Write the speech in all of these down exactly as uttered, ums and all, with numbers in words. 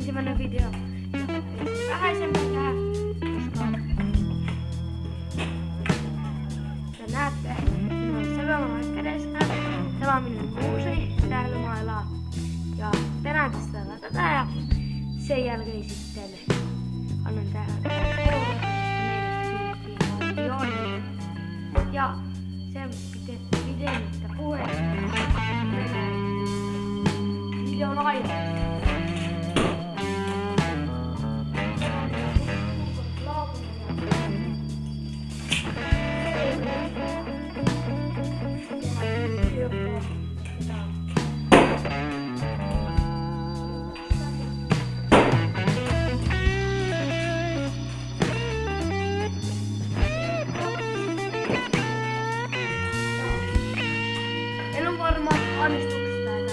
ensimmäinen video. Vähäisemmän tää, koska te näette, minulla on seuraava kädessä. Tämä on minun uusi sählymaila. Ja te näette sitä tätä ja sen jälkeen sitten annan tähän videoihin. Ja sen pidemmittä puheesta mennään videon aiheeseen. En ole varma onnistuksesta enää.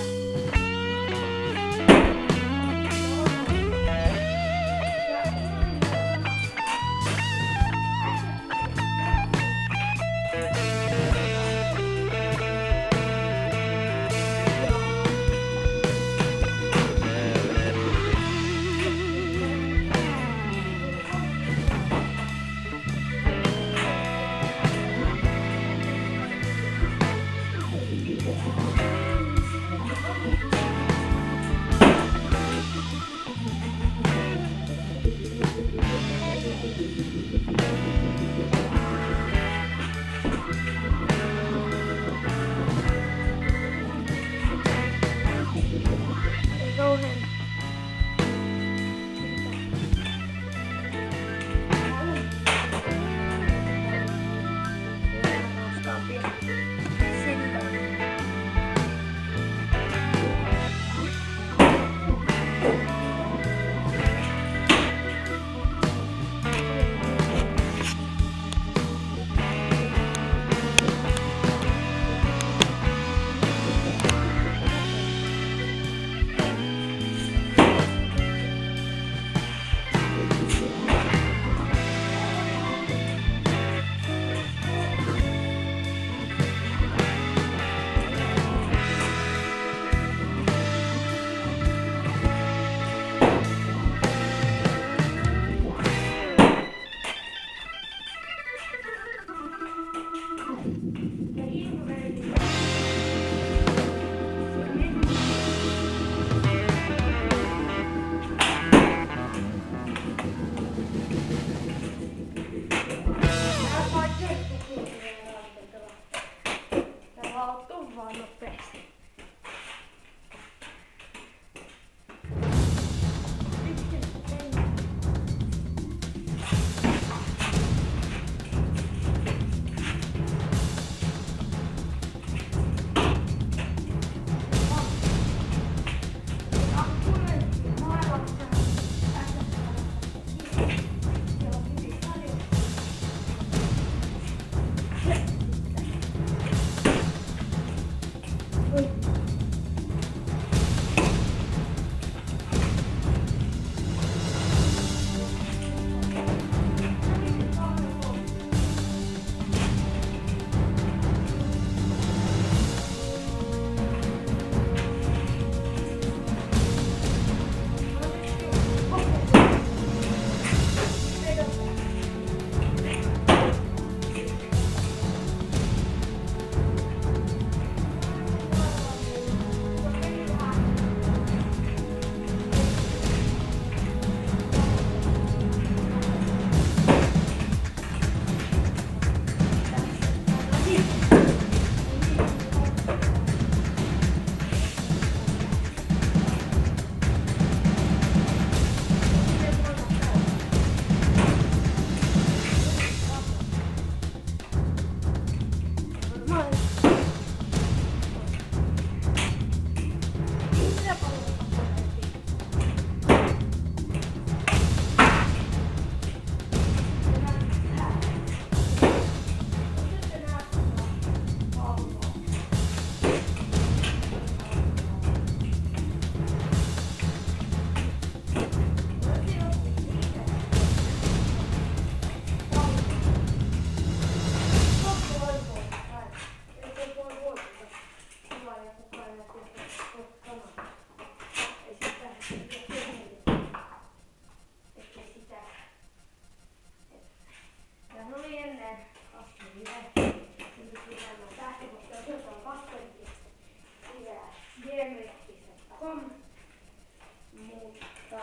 Mutta...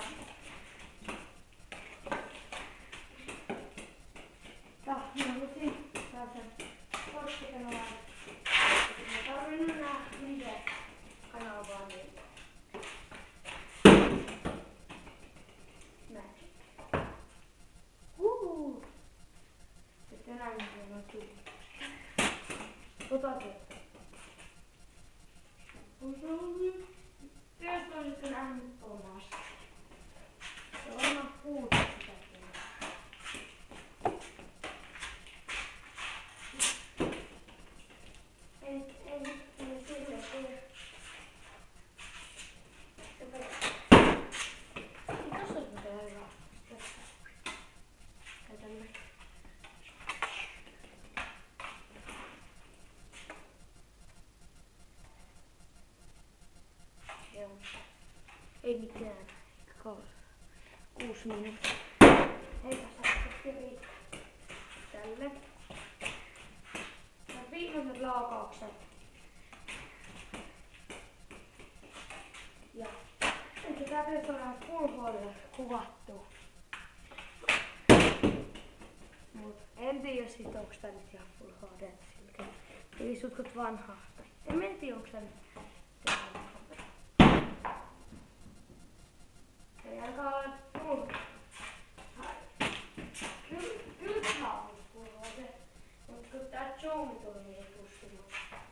Tää, minä halusin tällaisen sporttikanavan. Mä tarvin nää live-kanavaa niin. Näin. Huhuu. Sitten näin se on tullut. Otakin. Tietysti olisitko nähnyt tuollaista. Se on varmaan puhuta sitä kyllä. Ei, ei, ei sille, ei. Tässä on mitään hyvää. Tässä. Käytämme. Joo. Ei mitään. Kuusi minuuttia. Eikä saa riittää tälle. Ja viimeiset laukaukset. Ja nyt tää pitäisi olla full H D kuvattu. Mut en tiedä jos sit onks tää nyt ihan full H D siltä. Eli sutkot vanhaa. En mä tiedä onks tää nyt. Ei alkaa olla full. Kyllä, kyllä tää on full H D. Mut kun tää zoomi tuli niin ei tuskinut.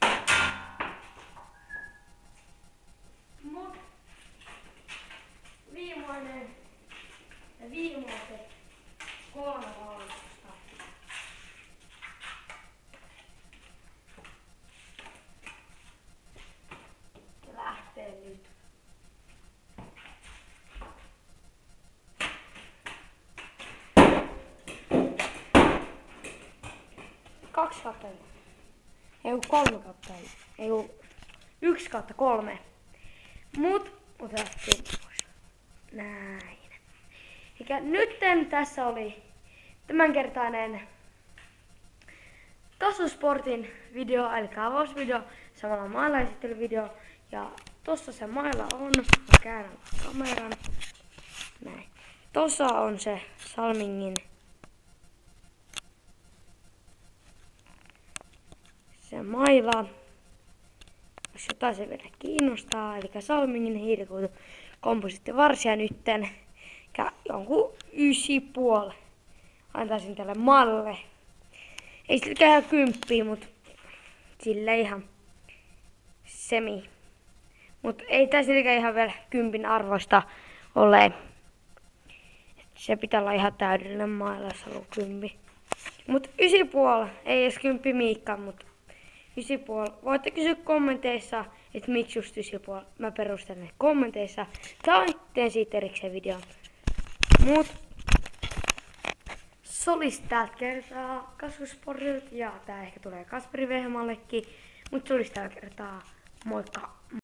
Mut viimeinen ja viimeiset kolme valmistusta. Se lähtee nyt. Kaksi kautta ei oo kolme kautta ei oo yksi kautta kolme. Mut otettiin pois. Näin. Eikä nytten tässä oli tämänkertainen Tasosportin video, eli avausvideo, samalla mailla-esittelyvideo. Ja tossa se mailla on, mä käännän kameran. Näin. Tossa on se Salmingin se maila. Jos jotain se vielä kiinnostaa, eli Salmingin hiilikuitu komposiitti varsia nytten. Ja jonkun ysi puoli antaisin tälle maalle. Ei silläkään ihan kymppiä, mut sille ihan semi. Mut ei tää silläkään ihan vielä kympin arvoista ole. Se pitää olla ihan täydellinen mailla, jos haluaa kympi. Mut ysi puoli, ei edes kymppi Miikka, mut ysi puoli. Voitte kysyä kommenteissa, että miksi just ysi puoli. Mä perustelen ne kommenteissa. Tai teen siitä erikseen videon. Mut se olisi tältä kertaa Kasvusportilta ja tää ehkä tulee Kasperi Vehmallekin. Mut se olisi tällä kertaa moikka!